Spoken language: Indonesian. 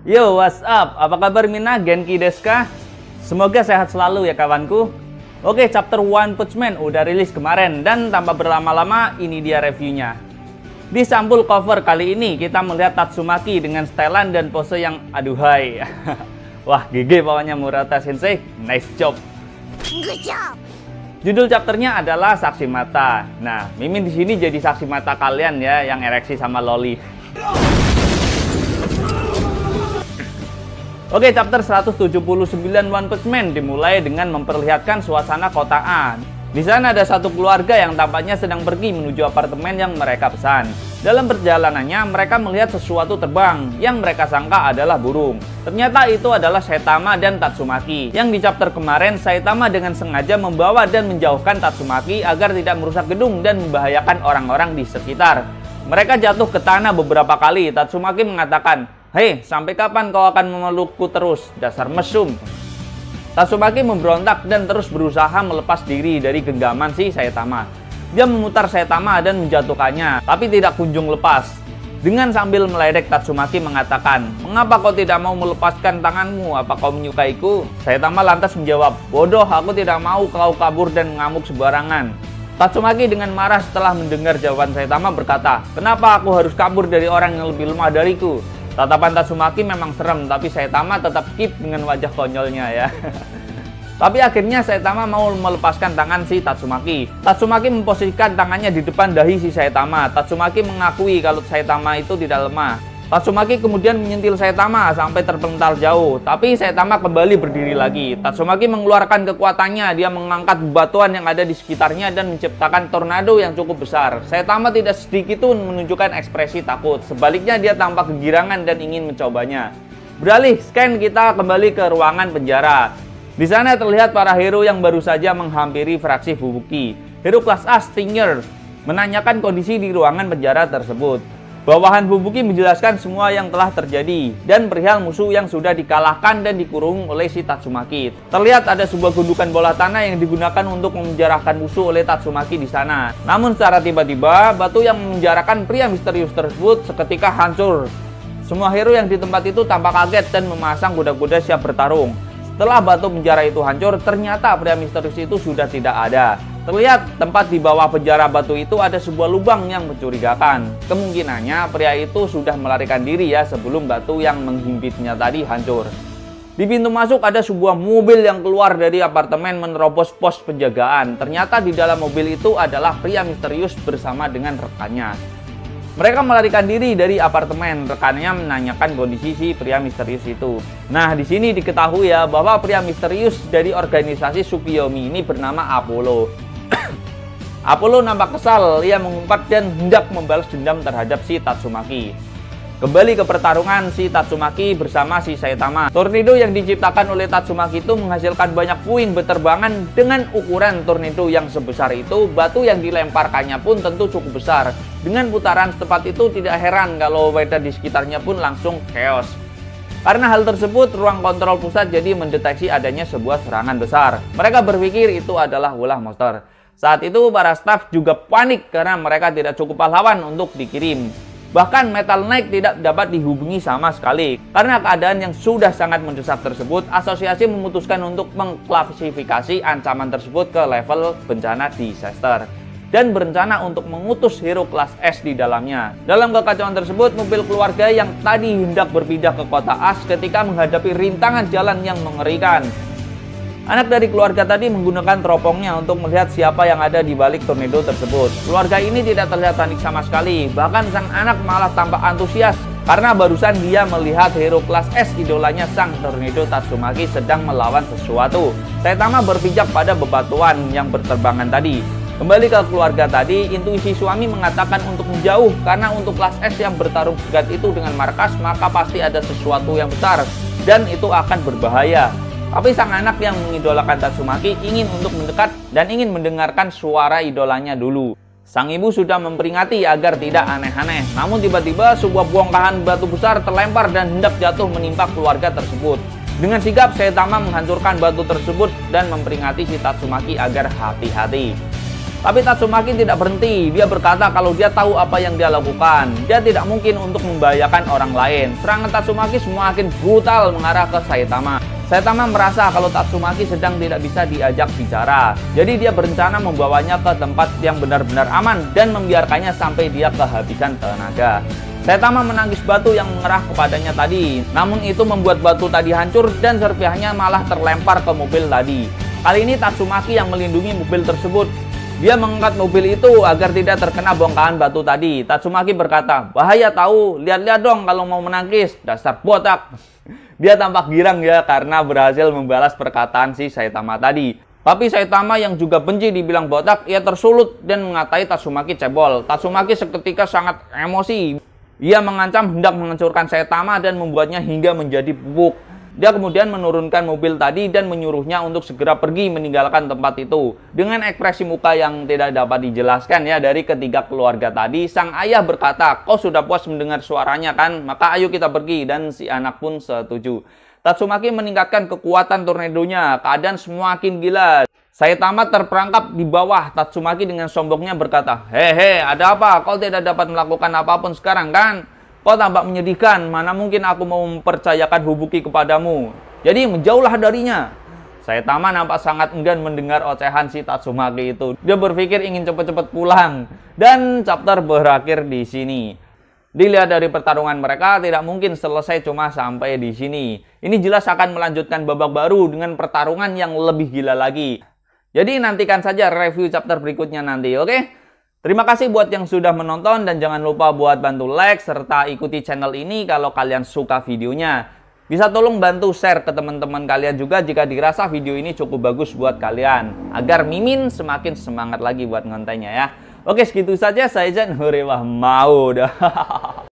Yo, what's up? Apa kabar Mina? Genki desu ka? Semoga sehat selalu ya kawanku. Oke, chapter One Punch Man udah rilis kemarin dan tanpa berlama-lama ini dia reviewnya. Di sampul cover kali ini kita melihat Tatsumaki dengan setelan dan pose yang aduhai. Wah, GG pokoknya Murata Sensei, nice job. Good job. Judul chapternya adalah Saksi Mata. Nah, Mimin di sini jadi saksi mata kalian ya yang ereksi sama loli. Oke, chapter 179 One Punch Man dimulai dengan memperlihatkan suasana kota A. Di sana ada satu keluarga yang tampaknya sedang pergi menuju apartemen yang mereka pesan. Dalam perjalanannya, mereka melihat sesuatu terbang yang mereka sangka adalah burung. Ternyata itu adalah Saitama dan Tatsumaki. Yang di chapter kemarin, Saitama dengan sengaja membawa dan menjauhkan Tatsumaki agar tidak merusak gedung dan membahayakan orang-orang di sekitar. Mereka jatuh ke tanah beberapa kali. Tatsumaki mengatakan, "Hei, sampai kapan kau akan memelukku terus, dasar mesum?" Tatsumaki memberontak dan terus berusaha melepas diri dari genggaman si Saitama. Dia memutar Saitama dan menjatuhkannya, tapi tidak kunjung lepas. Dengan sambil meledek, Tatsumaki mengatakan, "Mengapa kau tidak mau melepaskan tanganmu? Apa kau menyukaiku?" Saitama lantas menjawab, "Bodoh, aku tidak mau kau kabur dan mengamuk sembarangan." Tatsumaki dengan marah setelah mendengar jawaban Saitama berkata, "Kenapa aku harus kabur dari orang yang lebih lemah dariku?" Tatapan Tatsumaki memang serem, tapi Saitama tetap keep dengan wajah konyolnya ya. Tapi akhirnya Saitama mau melepaskan tangan si Tatsumaki. Tatsumaki memposisikan tangannya di depan dahi si Saitama. Tatsumaki mengakui kalau Saitama itu tidak lemah. Tatsumaki kemudian menyentil Saitama sampai terpental jauh. Tapi Saitama kembali berdiri lagi. Tatsumaki mengeluarkan kekuatannya. Dia mengangkat bebatuan yang ada di sekitarnya dan menciptakan tornado yang cukup besar. Saitama tidak sedikit pun menunjukkan ekspresi takut. Sebaliknya dia tampak kegirangan dan ingin mencobanya. Beralih, scan kita kembali ke ruangan penjara. Di sana terlihat para hero yang baru saja menghampiri fraksi Fubuki. Hero kelas A, Stinger, menanyakan kondisi di ruangan penjara tersebut. Bawahan Fubuki menjelaskan semua yang telah terjadi dan perihal musuh yang sudah dikalahkan dan dikurung oleh si Tatsumaki. Terlihat ada sebuah gundukan bola tanah yang digunakan untuk memenjarakan musuh oleh Tatsumaki di sana. Namun secara tiba-tiba, batu yang memenjarakan pria misterius tersebut seketika hancur. Semua hero yang di tempat itu tampak kaget dan memasang kuda-kuda siap bertarung. Setelah batu penjara itu hancur, ternyata pria misterius itu sudah tidak ada. Terlihat tempat di bawah penjara batu itu ada sebuah lubang yang mencurigakan. Kemungkinannya pria itu sudah melarikan diri ya sebelum batu yang menghimpitnya tadi hancur. Di pintu masuk ada sebuah mobil yang keluar dari apartemen menerobos pos penjagaan. Ternyata di dalam mobil itu adalah pria misterius bersama dengan rekannya. Mereka melarikan diri dari apartemen. Rekannya menanyakan kondisi si pria misterius itu. Nah, di sini diketahui ya bahwa pria misterius dari organisasi Tsukiyomi ini bernama Apollo. Apollo nampak kesal. Ia mengumpat dan hendak membalas dendam terhadap si Tatsumaki. Kembali ke pertarungan si Tatsumaki bersama si Saitama. Tornado yang diciptakan oleh Tatsumaki itu menghasilkan banyak puing berterbangan. Dengan ukuran tornado yang sebesar itu, batu yang dilemparkannya pun tentu cukup besar. Dengan putaran secepat itu tidak heran kalau weather di sekitarnya pun langsung chaos. Karena hal tersebut, ruang kontrol pusat jadi mendeteksi adanya sebuah serangan besar. Mereka berpikir itu adalah ulah monster. Saat itu para staf juga panik karena mereka tidak cukup pahlawan untuk dikirim. Bahkan Metal Knight tidak dapat dihubungi sama sekali. Karena keadaan yang sudah sangat mendesak tersebut, asosiasi memutuskan untuk mengklasifikasi ancaman tersebut ke level bencana disaster. Dan berencana untuk mengutus hero kelas S di dalamnya. Dalam kekacauan tersebut, mobil keluarga yang tadi hendak berpindah ke kota As ketika menghadapi rintangan jalan yang mengerikan. Anak dari keluarga tadi menggunakan teropongnya untuk melihat siapa yang ada di balik tornado tersebut. Keluarga ini tidak terlihat panik sama sekali, bahkan sang anak malah tampak antusias karena barusan dia melihat hero kelas S idolanya sang tornado Tatsumaki sedang melawan sesuatu. Saitama berpijak pada bebatuan yang berterbangan tadi. Kembali ke keluarga tadi, intuisi suami mengatakan untuk menjauh karena untuk kelas S yang bertarung segat itu dengan markas maka pasti ada sesuatu yang besar dan itu akan berbahaya. Tapi sang anak yang mengidolakan Tatsumaki ingin untuk mendekat dan ingin mendengarkan suara idolanya dulu. Sang ibu sudah memperingati agar tidak aneh-aneh. Namun tiba-tiba sebuah bongkahan batu besar terlempar dan hendak jatuh menimpa keluarga tersebut. Dengan sigap, Saitama menghancurkan batu tersebut dan memperingati si Tatsumaki agar hati-hati. Tapi Tatsumaki tidak berhenti. Dia berkata kalau dia tahu apa yang dia lakukan. Dia tidak mungkin untuk membahayakan orang lain. Serangan Tatsumaki semakin brutal mengarah ke Saitama. Saitama merasa kalau Tatsumaki sedang tidak bisa diajak bicara. Jadi dia berencana membawanya ke tempat yang benar-benar aman dan membiarkannya sampai dia kehabisan tenaga. Saitama menangkis batu yang mengerah kepadanya tadi. Namun itu membuat batu tadi hancur dan serpihannya malah terlempar ke mobil tadi. Kali ini Tatsumaki yang melindungi mobil tersebut. Dia mengangkat mobil itu agar tidak terkena bongkahan batu tadi. Tatsumaki berkata, bahaya tahu, lihat-lihat dong kalau mau menangkis, dasar botak. Dia tampak girang ya karena berhasil membalas perkataan si Saitama tadi. Tapi Saitama yang juga benci dibilang botak, ia tersulut dan mengatai Tatsumaki cebol. Tatsumaki seketika sangat emosi. Ia mengancam hendak menghancurkan Saitama dan membuatnya hingga menjadi pupuk. Dia kemudian menurunkan mobil tadi dan menyuruhnya untuk segera pergi meninggalkan tempat itu. Dengan ekspresi muka yang tidak dapat dijelaskan ya dari ketiga keluarga tadi, sang ayah berkata, kau sudah puas mendengar suaranya kan? Maka ayo kita pergi, dan si anak pun setuju. Tatsumaki meningkatkan kekuatan tornadonya, keadaan semakin gila. Saitama terperangkap di bawah. Tatsumaki dengan sombongnya berkata, hehe, ada apa? Kau tidak dapat melakukan apapun sekarang kan? Kau tampak menyedihkan, mana mungkin aku mau mempercayakan Fubuki kepadamu. Jadi menjauhlah darinya. Saitama nampak sangat enggan mendengar ocehan si Tatsumaki itu. Dia berpikir ingin cepat-cepat pulang. Dan chapter berakhir di sini. Dilihat dari pertarungan mereka, tidak mungkin selesai cuma sampai di sini. Ini jelas akan melanjutkan babak baru dengan pertarungan yang lebih gila lagi. Jadi nantikan saja review chapter berikutnya nanti, oke? Terima kasih buat yang sudah menonton dan jangan lupa buat bantu like serta ikuti channel ini kalau kalian suka videonya. Bisa tolong bantu share ke teman-teman kalian juga jika dirasa video ini cukup bagus buat kalian. Agar Mimin semakin semangat lagi buat ngontennya ya. Oke, segitu saja. Saya Jan Hurewah mau dah.